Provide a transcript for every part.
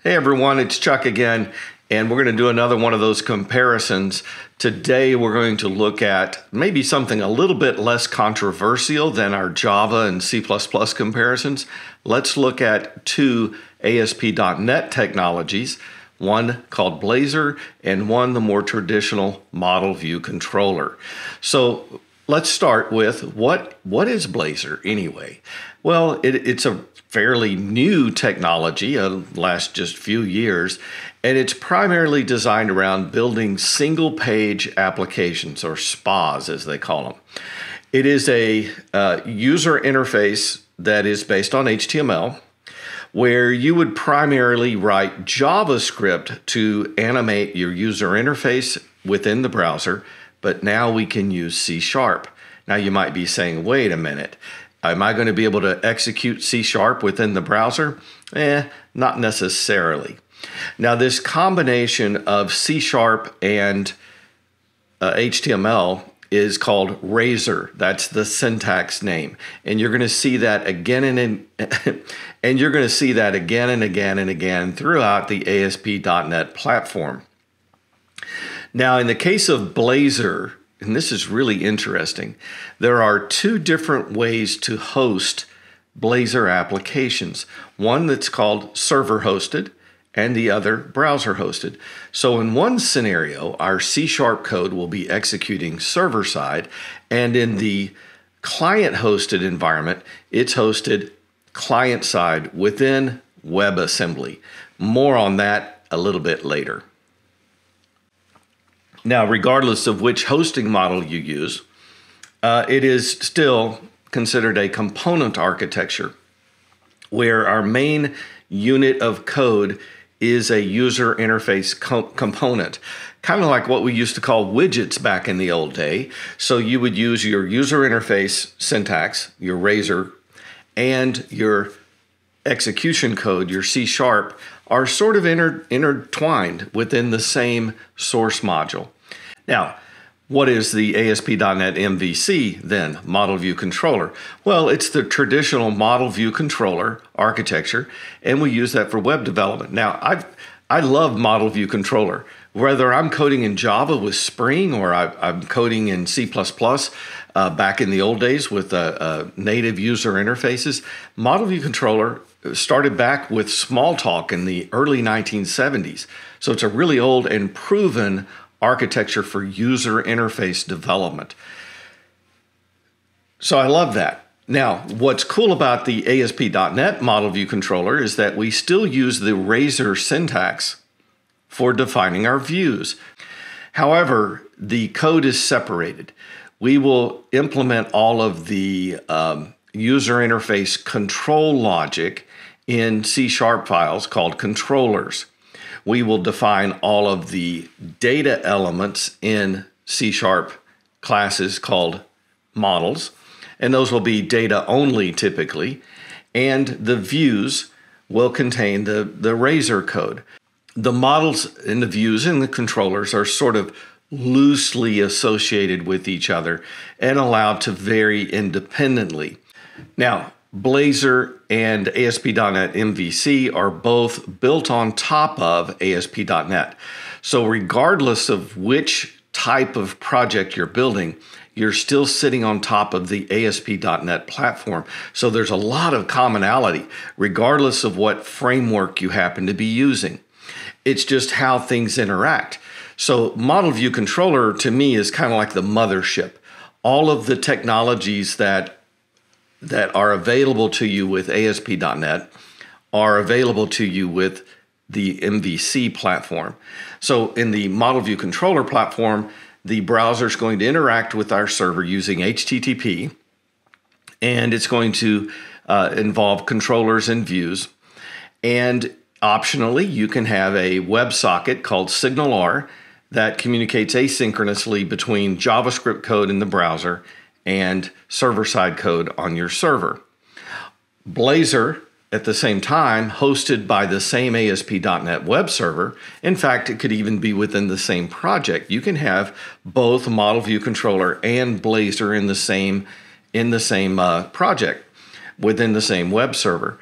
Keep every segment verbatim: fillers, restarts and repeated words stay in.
Hey everyone, it's Chuck again, and we're going to do another one of those comparisons. Today we're going to look at maybe something a little bit less controversial than our Java and C plus plus comparisons. Let's look at two A S P dot net technologies, one called Blazor and one the more traditional model view controller. So let's start with what, what is Blazor anyway? Well, it, it's a fairly new technology, uh, last just few years, and it's primarily designed around building single-page applications, or S P As as they call them. It is a uh, user interface that is based on H T M L, where you would primarily write JavaScript to animate your user interface within the browser, but now we can use C sharp. Now you might be saying, wait a minute, am I going to be able to execute C sharp within the browser? Eh, not necessarily. Now this combination of C sharp and uh, H T M L is called Razor. That's the syntax name. And you're going to see that again and in, and you're going to see that again and again and again throughout the A S P dot net platform. Now in the case of Blazor, and this is really interesting, there are two different ways to host Blazor applications. One that's called server hosted and the other browser hosted. So in one scenario, our C sharp code will be executing server side, and in the client hosted environment, it's hosted client side within WebAssembly. More on that a little bit later. Now, regardless of which hosting model you use, uh, it is still considered a component architecture where our main unit of code is a user interface co component, kind of like what we used to call widgets back in the old day. So you would use your user interface syntax, your Razor, and your execution code, your C sharp, are sort of inter intertwined within the same source module. Now, what is the A S P dot net M V C then, Model View Controller? Well, it's the traditional Model View Controller architecture, and we use that for web development. Now, I've, I love Model View Controller. Whether I'm coding in Java with Spring or I, I'm coding in C plus plus uh, back in the old days with uh, uh, native user interfaces, Model View Controller started back with Smalltalk in the early nineteen seventies. So it's a really old and proven architecture for user interface development. So I love that. Now, what's cool about the A S P dot net Model View Controller is that we still use the Razor syntax for defining our views. However, the code is separated. We will implement all of the um, user interface control logic in C sharp files called controllers. We will define all of the data elements in C sharp classes called models, and those will be data only typically, and the views will contain the, the Razor code. The models and the views and the controllers are sort of loosely associated with each other and allowed to vary independently. Now, Blazor and A S P dot net M V C are both built on top of A S P dot net. So regardless of which type of project you're building, you're still sitting on top of the A S P dot net platform. So there's a lot of commonality, regardless of what framework you happen to be using. It's just how things interact. So Model View Controller to me is kind of like the mothership. All of the technologies that that are available to you with A S P dot net are available to you with the M V C platform. So in the Model View Controller platform, the browser is going to interact with our server using H T T P, and it's going to uh, involve controllers and views. And optionally, you can have a WebSocket called SignalR that communicates asynchronously between JavaScript code in the browser and server-side code on your server. Blazor, at the same time, hosted by the same A S P dot net web server. In fact, it could even be within the same project. You can have both Model View Controller and Blazor in the same, in the same uh, project within the same web server.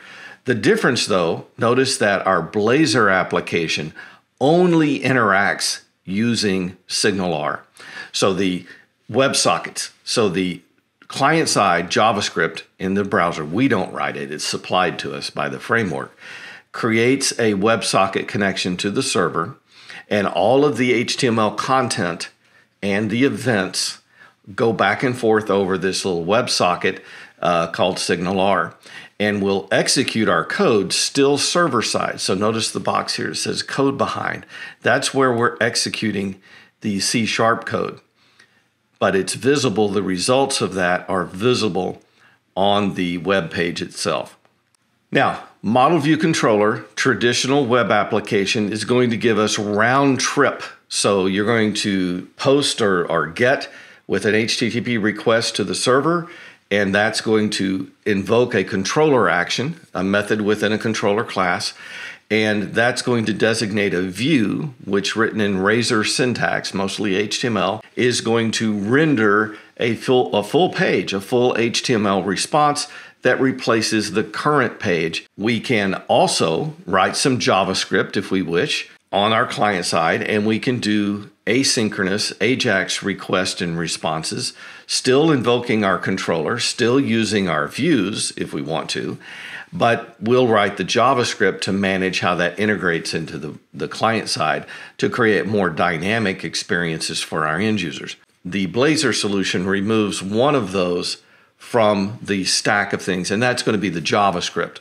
The difference, though, notice that our Blazor application only interacts using SignalR. So the WebSockets, so the client-side JavaScript in the browser, we don't write it, it's supplied to us by the framework, creates a WebSocket connection to the server, and all of the H T M L content and the events go back and forth over this little WebSocket uh, called SignalR. And we'll execute our code still server-side. So notice the box here, it says code behind. That's where we're executing the C sharp code. But it's visible, the results of that are visible on the web page itself. Now, Model View Controller, traditional web application, is going to give us round trip. So you're going to post or, or get with an H T T P request to the server, and that's going to invoke a controller action, a method within a controller class, and that's going to designate a view, which written in Razor syntax, mostly H T M L, is going to render a full, a full page, a full H T M L response that replaces the current page. We can also write some JavaScript, if we wish, on our client side, and we can do asynchronous AJAX request and responses, still invoking our controller, still using our views if we want to, but we'll write the JavaScript to manage how that integrates into the, the client side to create more dynamic experiences for our end users. The Blazor solution removes one of those from the stack of things, and that's going to be the JavaScript.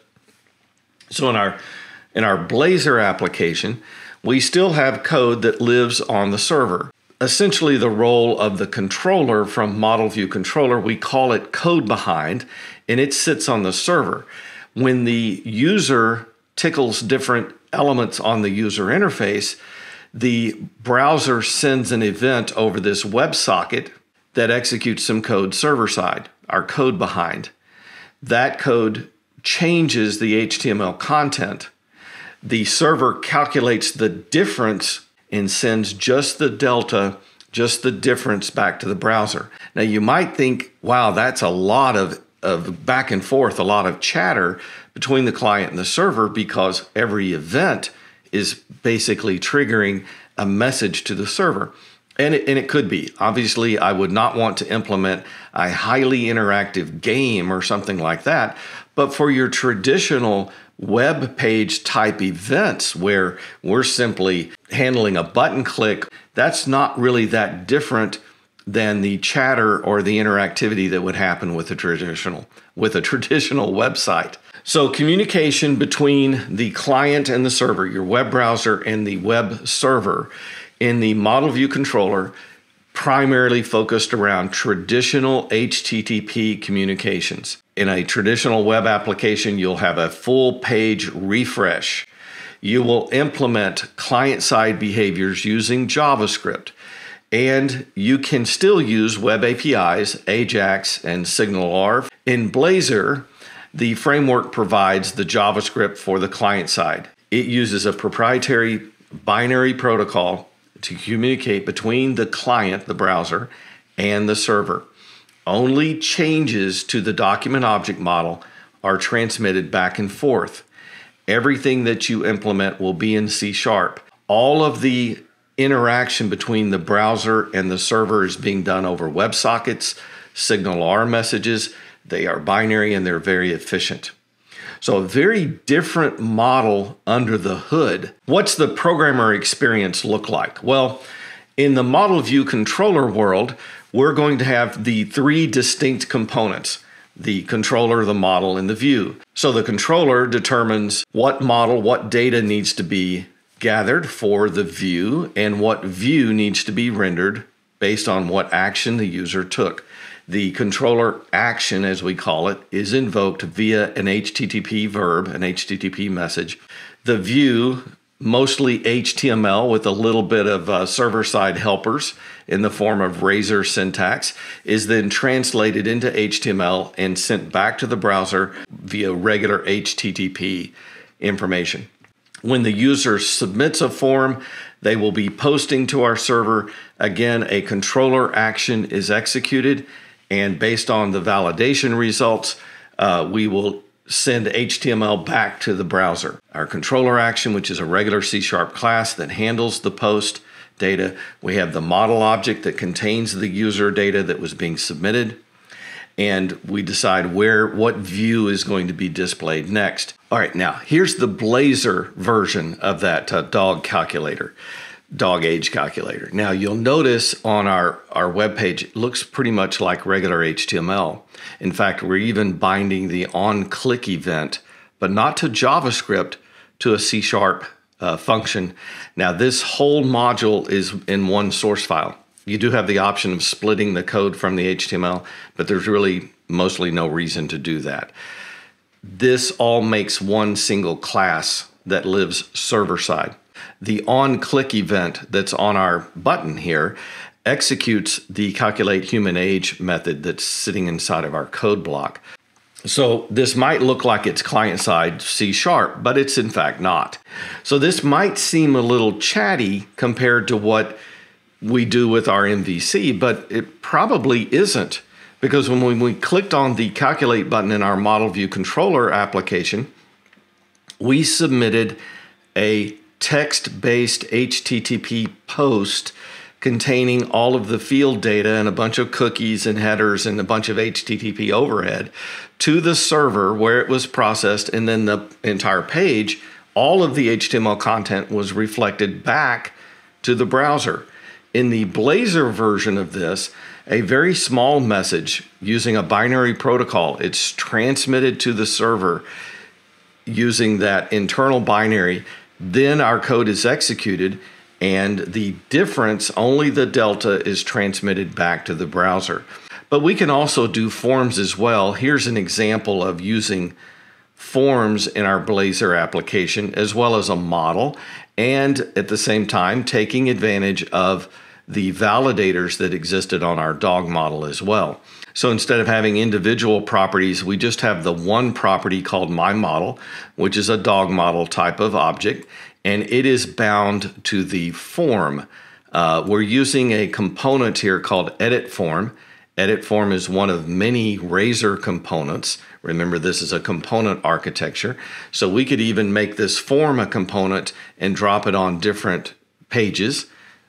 So in our, in our Blazor application, we still have code that lives on the server. Essentially the role of the controller from Model View Controller, we call it code behind, and it sits on the server. When the user tickles different elements on the user interface, the browser sends an event over this WebSocket that executes some code server-side, our code behind. That code changes the H T M L content. The server calculates the difference and sends just the delta, just the difference back to the browser. Now you might think, wow, that's a lot of, of back and forth, a lot of chatter between the client and the server, because every event is basically triggering a message to the server. And it, and it could be. Obviously, I would not want to implement a highly interactive game or something like that. But for your traditional web page type events where we're simply handling a button click, that's not really that different than the chatter or the interactivity that would happen with a traditional, with a traditional website. So communication between the client and the server, your web browser and the web server, in the Model View Controller, primarily focused around traditional H T T P communications. In a traditional web application, you'll have a full page refresh. You will implement client-side behaviors using JavaScript. And you can still use web A P Is, AJAX, and SignalR. In Blazor, the framework provides the JavaScript for the client side. It uses a proprietary binary protocol to communicate between the client, the browser, and the server. Only changes to the document object model are transmitted back and forth. Everything that you implement will be in C sharp. All of the interaction between the browser and the server is being done over WebSockets, SignalR messages. They are binary and they're very efficient. So a very different model under the hood. What's the programmer experience look like? Well, in the Model View Controller world, we're going to have the three distinct components: the controller, the model, and the view. So the controller determines what model, what data needs to be gathered for the view, and what view needs to be rendered based on what action the user took. The controller action, as we call it, is invoked via an H T T P verb, an H T T P message. The view, mostly H T M L with a little bit of uh, server-side helpers in the form of Razor syntax, is then translated into H T M L and sent back to the browser via regular H T T P information. When the user submits a form, they will be posting to our server. Again, a controller action is executed, and based on the validation results, uh, we will send H T M L back to the browser. Our controller action, which is a regular C sharp class that handles the post data. We have the model object that contains the user data that was being submitted. And we decide where, what view is going to be displayed next. All right, now here's the Blazor version of that uh, dog calculator, dog age calculator. Now you'll notice on our, our web page, it looks pretty much like regular H T M L. In fact, we're even binding the on-click event, but not to JavaScript, to a C sharp uh, function. Now this whole module is in one source file. You do have the option of splitting the code from the H T M L, but there's really mostly no reason to do that. This all makes one single class that lives server side. The on-click event that's on our button here executes the calculate human age method that's sitting inside of our code block. So this might look like it's client-side C sharp, but it's in fact not. So this might seem a little chatty compared to what we do with our M V C, but it probably isn't, because when we, when we clicked on the calculate button in our model view controller application, we submitted a text-based H T T P post containing all of the field data and a bunch of cookies and headers and a bunch of H T T P overhead to the server where it was processed, and then the entire page, all of the H T M L content was reflected back to the browser. In the Blazor version of this, a very small message using a binary protocol, it's transmitted to the server using that internal binary. Then our code is executed, and the difference, only the delta, is transmitted back to the browser. But we can also do forms as well. Here's an example of using forms in our Blazor application, as well as a model, and at the same time taking advantage of the validators that existed on our dog model as well. So instead of having individual properties, we just have the one property called my model, which is a dog model type of object, and it is bound to the form. Uh, we're using a component here called edit form. Edit form is one of many Razor components. Remember, this is a component architecture. So we could even make this form a component and drop it on different pages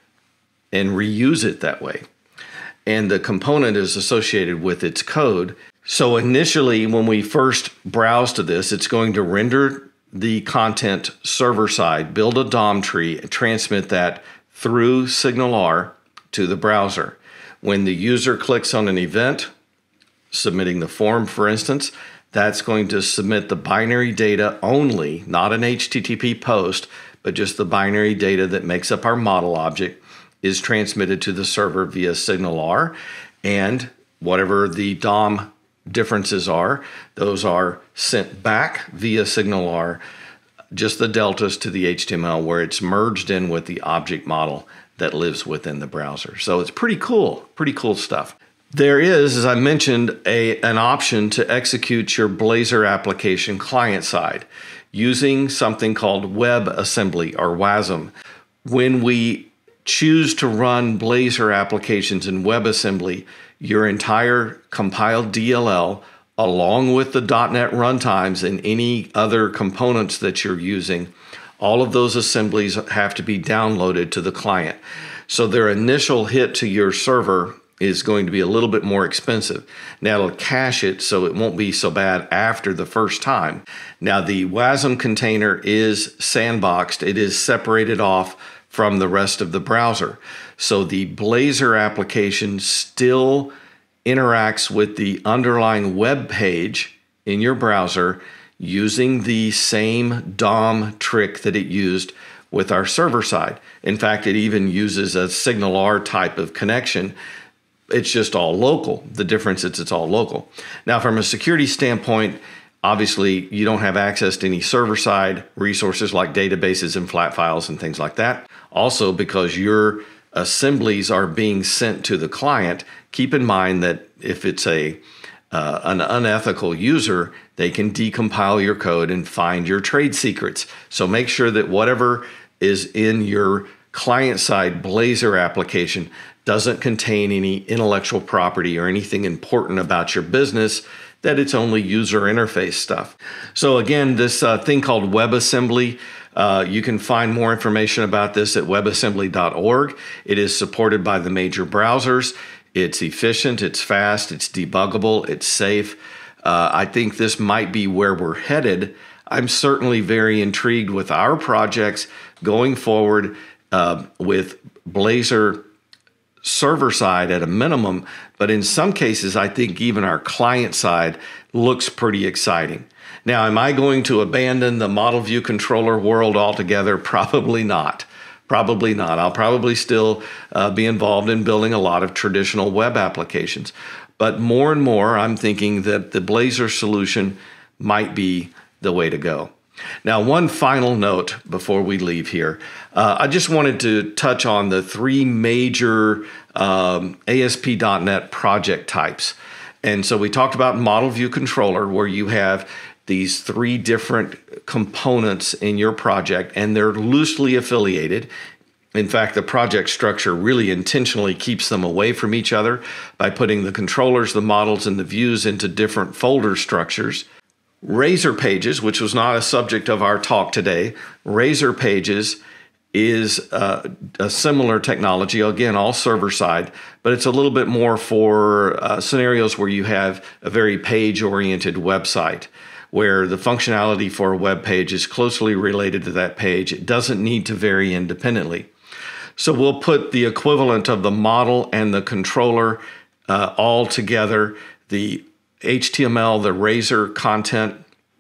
and reuse it that way. And the component is associated with its code. So initially, when we first browse to this, it's going to render the content server side, build a D O M tree, and transmit that through SignalR to the browser. When the user clicks on an event, submitting the form, for instance, that's going to submit the binary data only, not an H T T P post, but just the binary data that makes up our model object is transmitted to the server via SignalR, and whatever the D O M differences are, those are sent back via SignalR, just the deltas to the H T M L where it's merged in with the object model that lives within the browser. So it's pretty cool, pretty cool stuff. There is, as I mentioned, a, an option to execute your Blazor application client-side using something called WebAssembly or WASM. When we choose to run Blazor applications in WebAssembly, your entire compiled D L L, along with the dot net runtimes and any other components that you're using, all of those assemblies have to be downloaded to the client. So their initial hit to your server is going to be a little bit more expensive. Now it'll cache it so it won't be so bad after the first time. Now the WASM container is sandboxed. It is separated off from the rest of the browser. So the Blazor application still interacts with the underlying web page in your browser using the same D O M trick that it used with our server side. In fact, it even uses a SignalR type of connection. It's just all local. The difference is it's all local. Now, from a security standpoint, obviously, you don't have access to any server-side resources like databases and flat files and things like that. Also, because your assemblies are being sent to the client, keep in mind that if it's a uh, an unethical user, they can decompile your code and find your trade secrets. So make sure that whatever is in your client-side Blazor application doesn't contain any intellectual property or anything important about your business that it's only user interface stuff. So again, this uh, thing called WebAssembly, uh, you can find more information about this at webassembly dot org. It is supported by the major browsers. It's efficient, it's fast, it's debuggable, it's safe. Uh, I think this might be where we're headed. I'm certainly very intrigued with our projects going forward uh, with Blazor server side at a minimum, but in some cases, I think even our client side looks pretty exciting. Now, am I going to abandon the model view controller world altogether? Probably not. Probably not. I'll probably still uh, be involved in building a lot of traditional web applications. But more and more, I'm thinking that the Blazor solution might be the way to go. Now, one final note before we leave here. Uh, I just wanted to touch on the three major um, A S P dot net project types. And so we talked about model view controller, where you have these three different components in your project, and they're loosely affiliated. In fact, the project structure really intentionally keeps them away from each other by putting the controllers, the models, and the views into different folder structures. Razor Pages, which was not a subject of our talk today, Razor Pages is uh, a similar technology, again, all server side, but it's a little bit more for uh, scenarios where you have a very page-oriented website, where the functionality for a web page is closely related to that page. It doesn't need to vary independently. So we'll put the equivalent of the model and the controller uh, all together. The H T M L, the Razor content,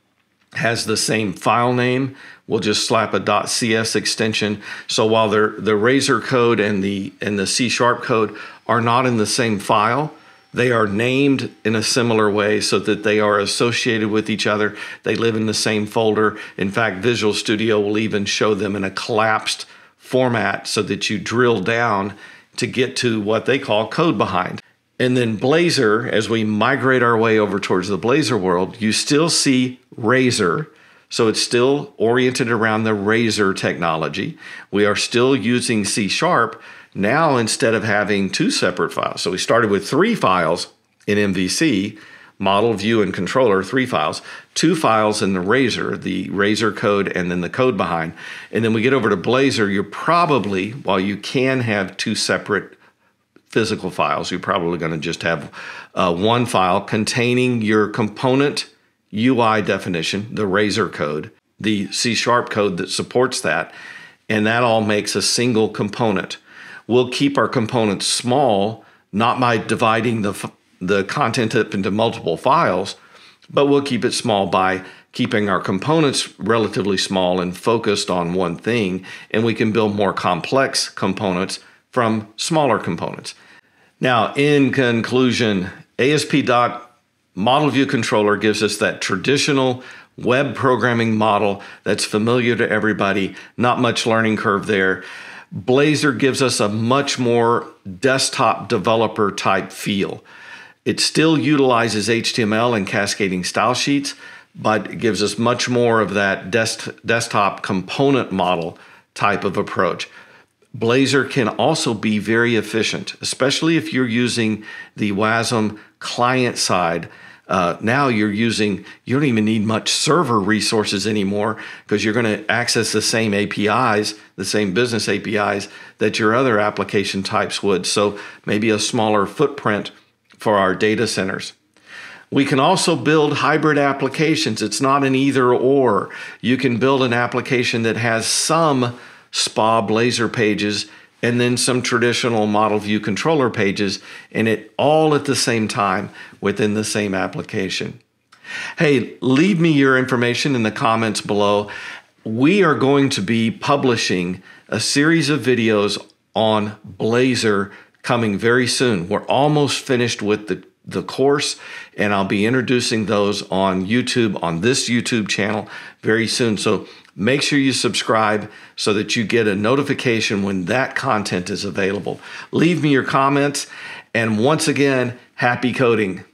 has the same file name. We'll just slap a .cs extension. So while the the Razor code and the and the C sharp code are not in the same file, they are named in a similar way so that they are associated with each other. They live in the same folder. In fact, Visual Studio will even show them in a collapsed format so that you drill down to get to what they call code behind. And then Blazor, as we migrate our way over towards the Blazor world, you still see Razor. So it's still oriented around the Razor technology. We are still using C sharp. Now, instead of having two separate files, so we started with three files in M V C, model, view, and controller, three files, two files in the Razor, the Razor code, and then the code behind. And then we get over to Blazor, you're probably, while you can have two separate physical files, you're probably going to just have uh, one file containing your component U I definition, the Razor code, the C sharp code that supports that, and that all makes a single component. We'll keep our components small, not by dividing the, the content up into multiple files, but we'll keep it small by keeping our components relatively small and focused on one thing, and we can build more complex components from smaller components. Now, in conclusion, A S P dot Model View Controller gives us that traditional web programming model that's familiar to everybody, not much learning curve there. Blazor gives us a much more desktop developer type feel. It still utilizes H T M L and cascading style sheets, but it gives us much more of that desk, desktop component model type of approach. Blazor can also be very efficient, especially if you're using the WASM client side. Uh, now you're using, you don't even need much server resources anymore because you're going to access the same A P Is, the same business A P Is that your other application types would. So maybe a smaller footprint for our data centers. We can also build hybrid applications. It's not an either or. You can build an application that has some S P A Blazor pages and then some traditional model view controller pages, and it all at the same time within the same application. Hey, leave me your information in the comments below. We are going to be publishing a series of videos on Blazor coming very soon. We're almost finished with the, the course, and I'll be introducing those on YouTube, on this YouTube channel very soon. So make sure you subscribe so that you get a notification when that content is available. Leave me your comments, and once again, happy coding.